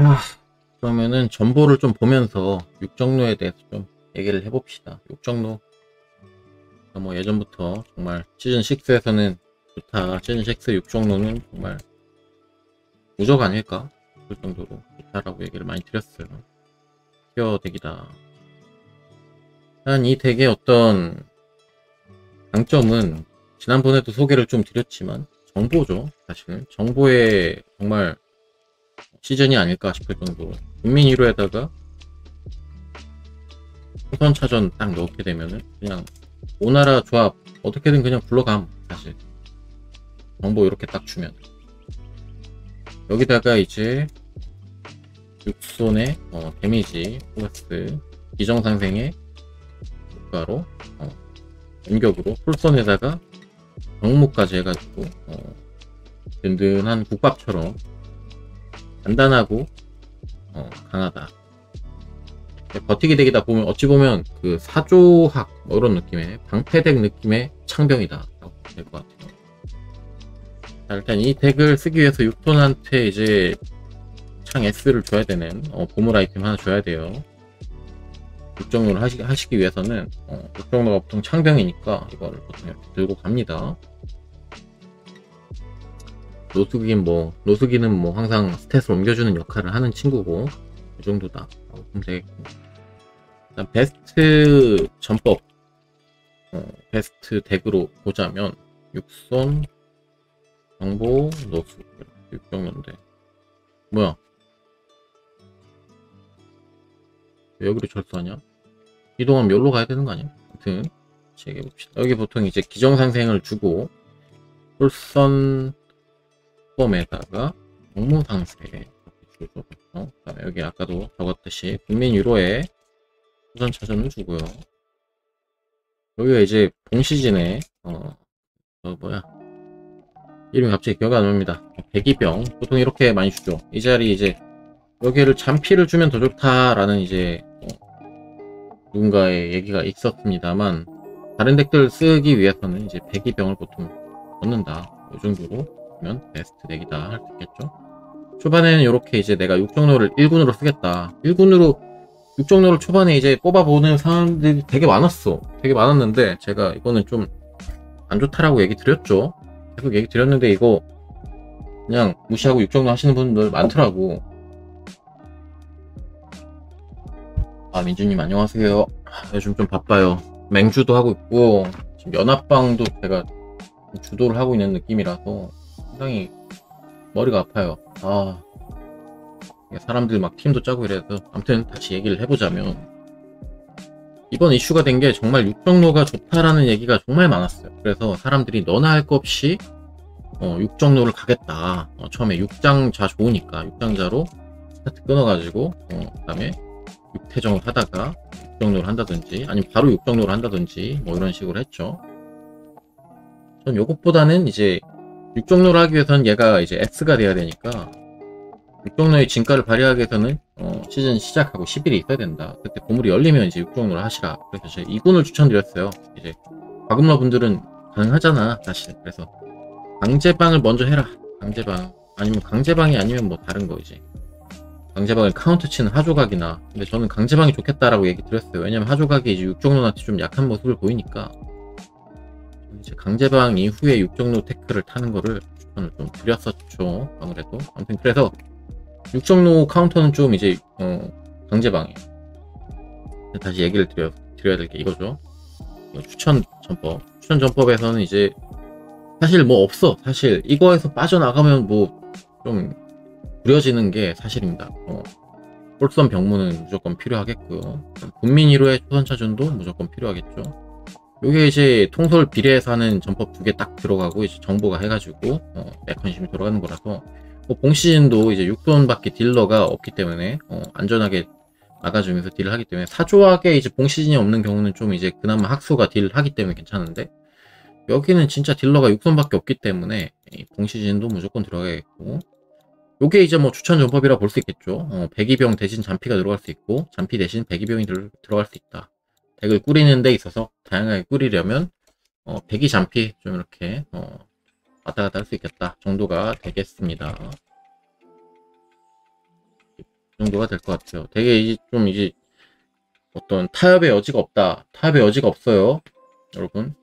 그러면은 전보를 좀 보면서 육정로에 대해서 좀 얘기를 해봅시다. 육정로 뭐 예전부터 정말 시즌6에서는 좋다, 시즌6 육정로는 정말 무적 아닐까? 그 정도로 좋다라고 얘기를 많이 드렸어요. 티어 덱이다. 한 이 덱의 어떤 강점은 지난번에도 소개를 좀 드렸지만 정보죠. 사실은 정보의 정말 시즌이 아닐까 싶을 정도로 국민 1호에다가 후선차전 딱 넣게 되면은 그냥 오나라 조합 어떻게든 그냥 굴러감. 사실 정보 이렇게 딱 주면 여기다가 이제 육손의 데미지 플러스 비정상생의 효과로 공격으로 풀선에다가 정무까지 해가지고 든든한 국밥처럼 간단하고 강하다. 버티기 덱이다 보면 어찌 보면 그 사조학 뭐 이런 느낌의 방패덱 느낌의 창병이다 라고 될 것 같아요. 자, 일단 이 덱을 쓰기 위해서 6톤한테 이제 창 S를 줘야 되는 보물 아이템 하나 줘야 돼요. 육정로를 하시기 위해서는 육정로가 보통 창병이니까 이거를 보통 이렇게 들고 갑니다. 노숙이는 뭐 항상 스탯을 옮겨주는 역할을 하는 친구고 이 정도다 라고 보면 되겠고, 일단 베스트 전법 베스트 덱으로 보자면 육손, 정보, 노숙 이렇게 육정로인데 뭐야 왜 여기로 철수하냐? 이동하면 여기로 가야 되는 거 아니야? 아무튼 얘기해봅시다. 여기 보통 이제 기정상생을 주고 홀선 폼에다가 정무상세 이렇게 주죠. 그다음에 여기 아까도 적었듯이 국민 유로에 후선차전을 주고요. 여기가 이제 본 시즌에 뭐야 이름이 갑자기 기억이 안 납니다. 배기병 보통 이렇게 많이 주죠. 이 자리 이제 여기를 잔피를 주면 더 좋다라는 이제 누군가의 얘기가 있었습니다만 다른 덱들 쓰기 위해서는 이제 배기병을 보통 넣는다. 이 정도로 보면 베스트 덱이다 할 수 있겠죠. 초반에는 이렇게 이제 내가 육정로를 1군으로 쓰겠다. 1군으로 육정로를 초반에 이제 뽑아보는 사람들이 되게 많았어. 되게 많았는데 제가 이거는 좀 안 좋다라고 얘기 드렸죠. 계속 얘기 드렸는데 이거 그냥 무시하고 육정로 하시는 분들 많더라고. 민주님 안녕하세요. 요즘 좀 바빠요. 맹주도 하고 있고 지금 연합방도 제가 주도를 하고 있는 느낌이라서 상당히 머리가 아파요. 사람들 막 팀도 짜고 이래서 아무튼 다시 얘기를 해보자면 이번 이슈가 된 게 정말 육정로가 좋다라는 얘기가 정말 많았어요. 그래서 사람들이 너나 할 거 없이 육정로를 가겠다. 처음에 6장자 좋으니까 6장자로 스타트 끊어가지고 그 다음에 6태정을 하다가 6정로를 한다든지 아니면 바로 6정로를 한다든지 뭐 이런 식으로 했죠. 전 요것보다는 이제 6정로를 하기 위해서는 얘가 이제 S가 돼야 되니까 6정로의 진가를 발휘하기 위해서는 시즌 시작하고 10일이 있어야 된다. 그때 보물이 열리면 이제 6정로를 하시라. 그래서 제가 2군을 추천드렸어요. 이제 과금러 분들은 가능하잖아 사실. 그래서 강제방을 먼저 해라. 강제방 아니면 강제방이 아니면 뭐 다른 거 이제 강제방을 카운트 치는 하조각이나. 근데 저는 강제방이 좋겠다라고 얘기 드렸어요. 왜냐면 하조각이 이제 육정로한테 좀 약한 모습을 보이니까 이제 강제방 이후에 육정로 테크를 타는 거를 추천을 좀 드렸었죠. 아무래도 아무튼 그래서 육정로 카운터는 좀 이제 강제방이에요. 다시 얘기를 드려야 될 게 이거죠. 추천 전법에서는 이제 사실 뭐 없어. 사실 이거에서 빠져나가면 뭐 좀 구려지는 게 사실입니다. 홀선 병무는 무조건 필요하겠고요. 국민 1호의 초선차준도 무조건 필요하겠죠. 요게 이제 통솔 비례해서 하는 전법 2개 딱 들어가고 이제 정보가 해가지고 메커니즘이 돌아가는 거라서 봉시즌도 이제 6돈 밖에 딜러가 없기 때문에 안전하게 막아주면서 딜을 하기 때문에 사조하게 이제 봉시즌이 없는 경우는 좀 이제 그나마 학수가 딜을 하기 때문에 괜찮은데 여기는 진짜 딜러가 6돈 밖에 없기 때문에 봉시즌도 무조건 들어가야겠고, 요게 이제 뭐 추천 전법이라 볼 수 있겠죠. 배기병 대신 잔피가 들어갈 수 있고 잔피 대신 배기병이 들어갈 수 있다. 덱을 꾸리는 데 있어서 다양하게 꾸리려면 배기 잔피 좀 이렇게 왔다 갔다 할 수 있겠다 정도가 되겠습니다. 정도가 될 것 같아요. 되게 이제 좀 이제 어떤 타협의 여지가 없다. 타협의 여지가 없어요. 여러분.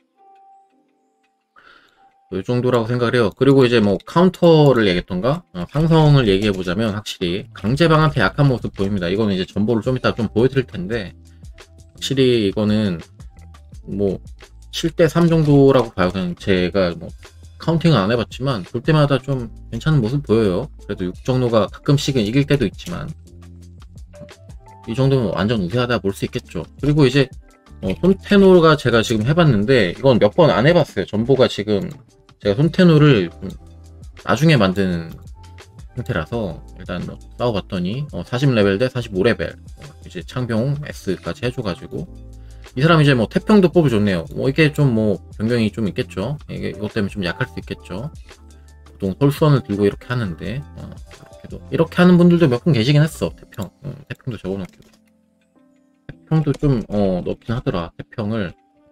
이 정도라고 생각을 해요. 그리고 이제 뭐 카운터를 얘기했던가 상성을 얘기해 보자면 확실히 강제방한테 약한 모습 보입니다. 이거는 이제 전보를 좀 이따 좀 보여드릴 텐데 확실히 이거는 뭐 7대 3 정도라고 봐요. 그냥 제가 뭐 카운팅은 안 해봤지만 볼 때마다 좀 괜찮은 모습 보여요. 그래도 육정로가 가끔씩은 이길 때도 있지만 이 정도면 완전 우세하다 볼 수 있겠죠. 그리고 이제 손테노가 제가 지금 해봤는데 이건 몇 번 안 해봤어요. 전보가 지금 제가 손테노를 좀 나중에 만드는 상태라서 일단 뭐 싸워봤더니 40레벨 대 45레벨 이제 창병 S까지 해줘가지고 이 사람 이제 뭐 태평도 뽑을 좋네요. 뭐 이게 좀 뭐 변경이 좀 있겠죠. 이게 이것 때문에 좀 약할 수 있겠죠. 보통 솔선을 들고 이렇게 하는데 이렇게 하는 분들도 몇 분 계시긴 했어. 태평도 적어놓기로 태평도 좀 넣긴 하더라. 태평을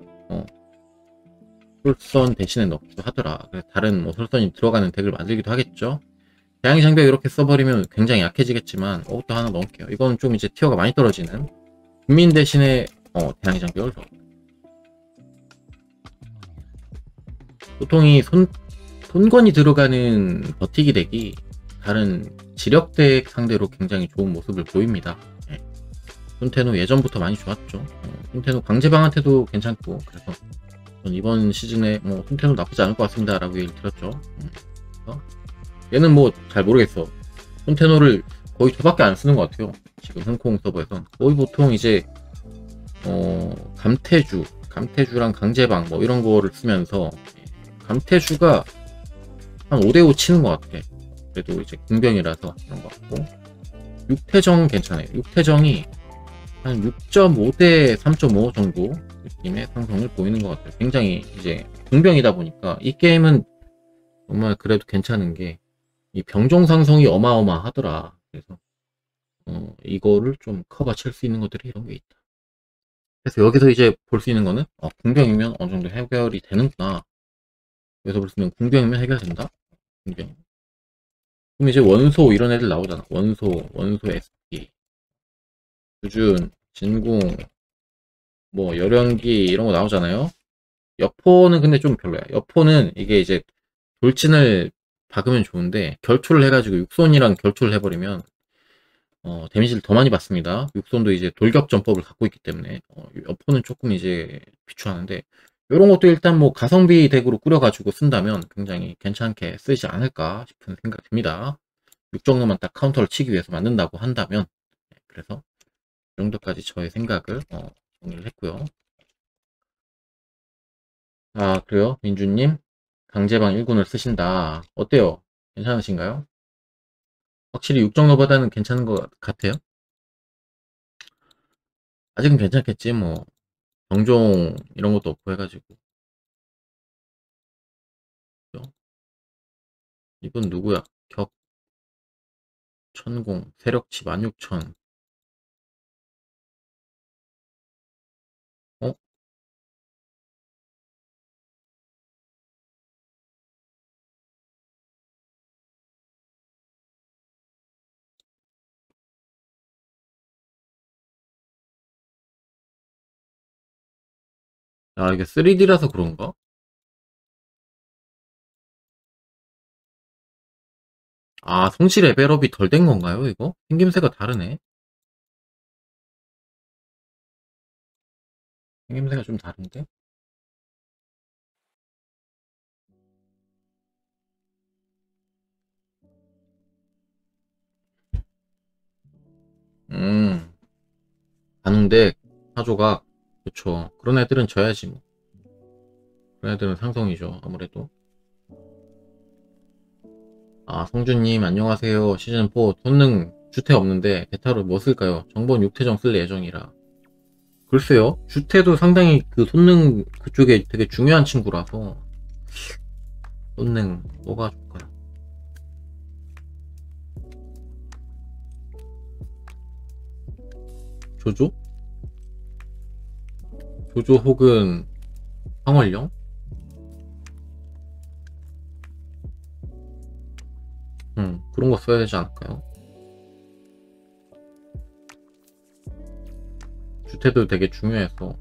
솔선 대신에 넣기도 하더라. 그래서 다른 뭐 솔선이 들어가는 덱을 만들기도 하겠죠. 대항해 장벽 이렇게 써버리면 굉장히 약해지겠지만 또 하나 넣을게요. 이건 좀 이제 티어가 많이 떨어지는 국민 대신에 대항해 장벽을 넣어. 보통 이 손권이 들어가는 버티기 덱이 다른 지력 덱 상대로 굉장히 좋은 모습을 보입니다. 손테노 예전부터 많이 좋았죠. 손테노 광제방한테도 괜찮고 그래서 전 이번 시즌에 뭐 손테노 나쁘지 않을 것 같습니다 라고 얘기를 드렸죠. 얘는 뭐 잘 모르겠어. 손테노를 거의 저밖에 안 쓰는 것 같아요. 지금 홍콩 서버에선 거의 보통 이제 감태주랑 강제방 뭐 이런 거를 쓰면서 감태주가 한 5대5 치는 것 같아. 그래도 이제 궁병이라서 그런 것 같고 육태정 괜찮아요. 육태정이 한 6.5대 3.5 정도 느낌의 상승을 보이는 것 같아요. 굉장히 이제 궁병이다 보니까 이 게임은 정말 그래도 괜찮은 게 이 병종 상성이 어마어마하더라. 그래서 이거를 좀 커버 칠 수 있는 것들이 이런 게 있다. 그래서 여기서 이제 볼 수 있는 거는 궁병이면 어느 정도 해결이 되는구나. 여기서 볼 수 있는 궁병이면 해결된다. 궁병. 그럼 이제 원소 이런 애들 나오잖아. 원소 SP, 주준, 진궁, 뭐 열연기 이런 거 나오잖아요. 여포는 근데 좀 별로야. 여포는 이게 이제 돌진을 박으면 좋은데 결투를 해가지고 육손이랑 결투를 해버리면 데미지를 더 많이 받습니다. 육손도 이제 돌격전법을 갖고 있기 때문에 여포는 조금 이제 비추하는데 이런 것도 일단 뭐 가성비 덱으로 꾸려가지고 쓴다면 굉장히 괜찮게 쓰지 않을까 싶은 생각이 듭니다. 6정도만 딱 카운터를 치기 위해서 만든다고 한다면 그래서 이 정도까지 저의 생각을 정리를 했고요. 아 그래요? 민주님 강제방 1군을 쓰신다. 어때요? 괜찮으신가요? 확실히 6정도보다는 괜찮은 것 같아요. 아직은 괜찮겠지 뭐 경종 이런 것도 없고 해가지고. 그죠? 이분 누구야? 격 천공 세력치 16,000. 어? 아 이게 3D라서 그런가? 아 성취 레벨업이 덜 된 건가요 이거? 생김새가 다르네. 생김새가 좀 다른데? 음 가는데 사조각 그쵸. 그런 애들은 져야지 뭐. 그런 애들은 상성이죠 아무래도. 아 성준님 안녕하세요. 시즌4 손능 주태 없는데 대타로 뭐 쓸까요? 정본 육태정 쓸 예정이라. 글쎄요. 주태도 상당히 그 손능 그쪽에 되게 중요한 친구라서 손능 뭐가 좋을까요? 조조? 조조 혹은 황홀령? 그런 거 써야 되지 않을까요? 주태도 되게 중요해서.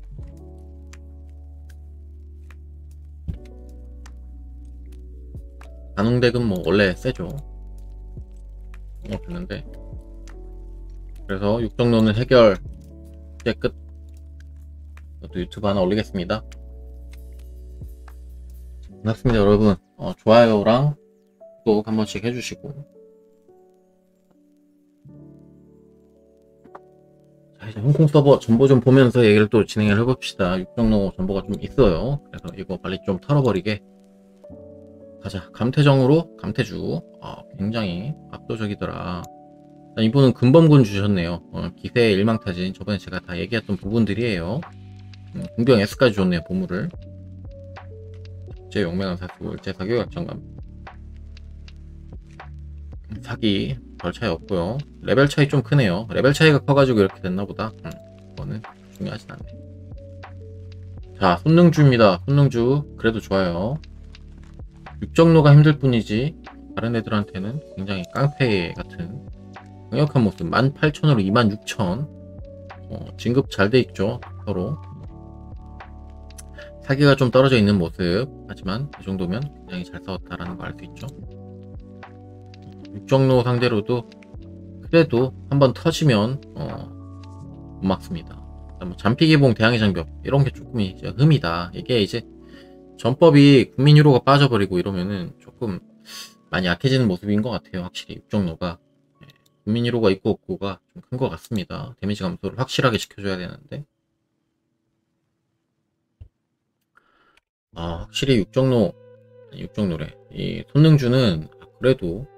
가능덱은 뭐 원래 세죠. 됐는데. 그래서 육정로는 해결 이제 끝. 저도 유튜브 하나 올리겠습니다. 반갑습니다 여러분. 좋아요랑 구독 한 번씩 해주시고. 자, 이제 홍콩 서버 정보 좀 보면서 얘기를 또 진행을 해봅시다. 육정로 정보가 좀 있어요. 그래서 이거 빨리 좀 털어버리게 가자. 감태정으로 감태주. 굉장히 압도적이더라. 이분은 근범군 주셨네요. 기세 일망타진. 저번에 제가 다 얘기했던 부분들이에요. 공병 S까지 줬네요. 보물을. 제 용맹한 사수, 일제 사교 약정감. 사기 별 차이 없고요. 레벨 차이 좀 크네요. 레벨 차이가 커가지고 이렇게 됐나보다. 그거는 중요하진 않네. 자, 손능주입니다. 손능주 그래도 좋아요. 육정로가 힘들 뿐이지 다른 애들한테는 굉장히 깡패 같은 강력한 모습. 18,000으로 26,000. 진급 잘 돼 있죠. 서로 사기가 좀 떨어져 있는 모습. 하지만 이 정도면 굉장히 잘 싸웠다라는 거 알 수 있죠. 육정로 상대로도 그래도 한번 터지면 못 막습니다. 뭐 잔피기봉 대항해 장벽 이런 게 조금 이제 흠이다. 이게 이제 전법이 국민 유로가 빠져버리고 이러면은 조금 많이 약해지는 모습인 것 같아요. 확실히 육정로가 국민 유로가 있고 없고가 좀 큰 것 같습니다. 데미지 감소를 확실하게 지켜줘야 되는데. 확실히 육정로래. 이 손능주는 그래도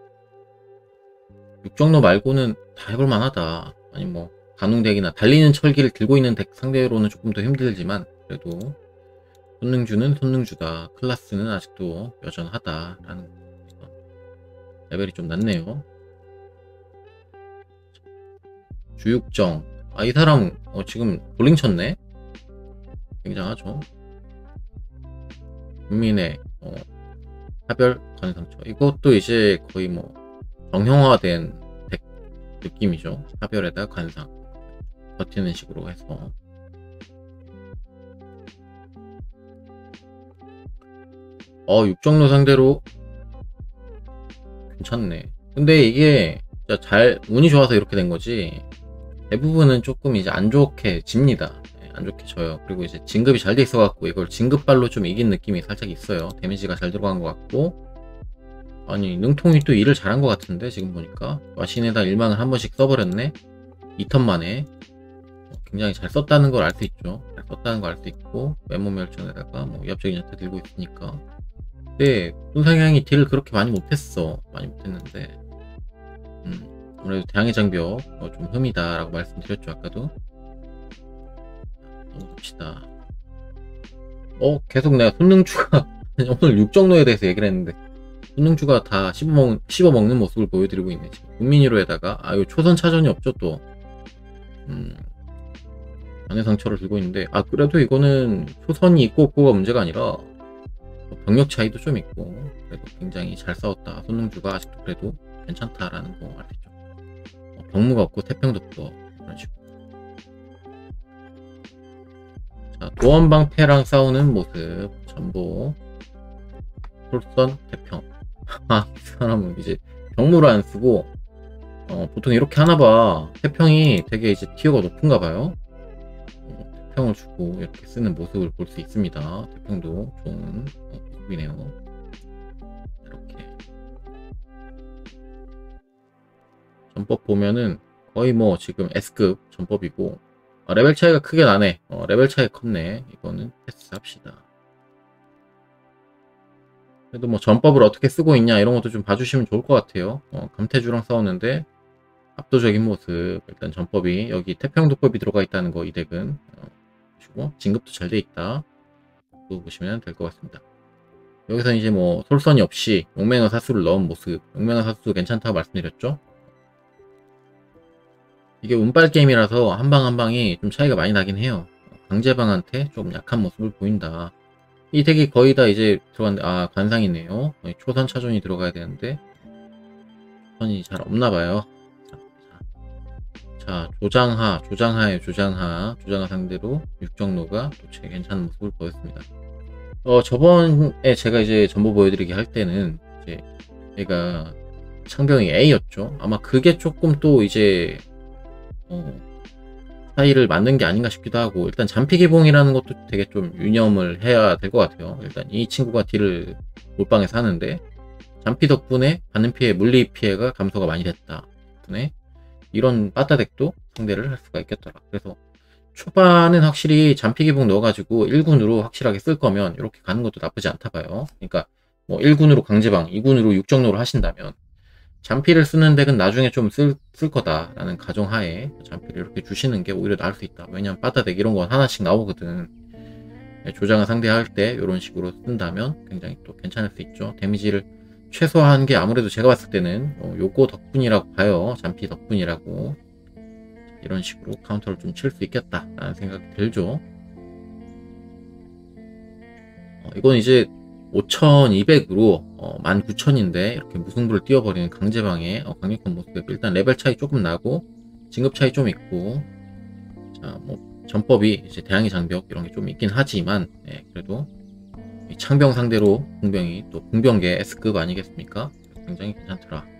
육정로 말고는 다 해볼만 하다. 아니 뭐 가능덱이나 달리는 철기를 들고 있는 덱 상대로는 조금 더 힘들지만 그래도 손능주는 손능주다. 클라스는 아직도 여전하다 라는 레벨이 좀 낮네요. 주육정. 이 사람 지금 볼링 쳤네. 굉장하죠. 국민의 하별 관상처. 이것도 이제 거의 뭐 정형화된 덱 느낌이죠. 하별에다 관상 버티는 식으로 해서. 육정로 상대로 괜찮네. 근데 이게 진짜 잘 운이 좋아서 이렇게 된 거지 대부분은 조금 이제 안 좋게 집니다. 안 좋게 져요. 그리고 이제 진급이 잘 돼 있어 갖고 이걸 진급발로 좀 이긴 느낌이 살짝 있어요. 데미지가 잘 들어간 것 같고. 아니 능통이 또 일을 잘한 것 같은데 지금 보니까 와신에다 일망을 한 번씩 써버렸네. 2턴 만에 굉장히 잘 썼다는 걸 알 수 있죠. 잘 썼다는 걸 알 수 있고 맨몸 멸전에다가 뭐 위협적인 자태 들고 있으니까. 근데 손상향이 딜을 그렇게 많이 못했어. 많이 못했는데 아무래도 대항해 장벽 좀 흠이다 라고 말씀드렸죠. 아까도. 봅시다. 계속 내가 손능주가 오늘 육정로에 대해서 얘기를 했는데 손능주가 다 씹어먹는 모습을 보여드리고 있네. 지금 국민유로에다가 요 초선 차전이 없죠. 또 안의 상처를 들고 있는데 그래도 이거는 초선이 있고 없고가 문제가 아니라 병력 차이도 좀 있고 그래도 굉장히 잘 싸웠다. 손능주가 아직도 그래도 괜찮다라는 거 알 수 있죠. 병무가 없고 태평도 없고 그런 식으로. 자, 도원방패랑 싸우는 모습 전보 솔선 태평. 이 사람은 이제 병무를 안 쓰고 보통 이렇게 하나봐. 태평이 되게 이제 티어가 높은가 봐요. 태평을 주고 이렇게 쓰는 모습을 볼 수 있습니다. 태평도 좋은 모습이네요. 이렇게 전법 보면은 거의 뭐 지금 S급 전법이고 레벨 차이가 크게 나네. 레벨 차이가 컸네. 이거는 패스합시다. 그래도 뭐 전법을 어떻게 쓰고 있냐 이런 것도 좀 봐주시면 좋을 것 같아요. 감태주랑 싸웠는데 압도적인 모습. 일단 전법이 여기 태평도법이 들어가 있다는 거 이 덱은 보시고 진급도 잘 돼 있다. 또 보시면 될 것 같습니다. 여기서 이제 뭐 솔선이 없이 용맹어 사수를 넣은 모습. 용맹어 사수 괜찮다고 말씀드렸죠. 이게 운빨 게임이라서 한방 한방이 좀 차이가 많이 나긴 해요. 강제방한테 좀 약한 모습을 보인다. 이 덱이 거의 다 이제 들어갔는데 관상이네요. 초선 차전이 들어가야 되는데 선이 잘 없나봐요. 자, 조장하 상대로 육정로가 도체 괜찮은 모습을 보였습니다. 저번에 제가 이제 전보 보여드리기 할 때는 이제 얘가 창병이 A였죠. 아마 그게 조금 또 이제 차이를 맞는 게 아닌가 싶기도 하고, 일단 잔피기봉이라는 것도 되게 좀 유념을 해야 될 것 같아요. 일단 이 친구가 딜을 몰빵해서 하는데 잔피 덕분에 받는 피해, 물리 피해가 감소가 많이 됐다 덕분에 이런 빠따덱도 상대를 할 수가 있겠더라. 그래서 초반은 확실히 잔피기봉 넣어가지고 1군으로 확실하게 쓸 거면 이렇게 가는 것도 나쁘지 않다 봐요. 그러니까 뭐 1군으로 강제방, 2군으로 육정로를 하신다면 잔피를 쓰는 덱은 나중에 좀 쓸 거다라는 가정하에 잔피를 이렇게 주시는 게 오히려 나을 수 있다. 왜냐면 빠따덱 이런 건 하나씩 나오거든. 조장을 상대할 때 이런 식으로 쓴다면 굉장히 또 괜찮을 수 있죠. 데미지를 최소화한 게 아무래도 제가 봤을 때는 요거 덕분이라고 봐요. 잔피 덕분이라고. 이런 식으로 카운터를 좀 칠 수 있겠다 라는 생각이 들죠. 이건 이제 5200으로 19000인데 이렇게 무승부를 띄워버리는 강제방의 강력한 모습. 일단 레벨 차이 조금 나고 진급 차이 좀 있고, 자, 뭐 전법이 이제 대항해 장벽 이런 게 좀 있긴 하지만, 그래도 창병 상대로 공병이 또 공병계 S급 아니겠습니까? 굉장히 괜찮더라.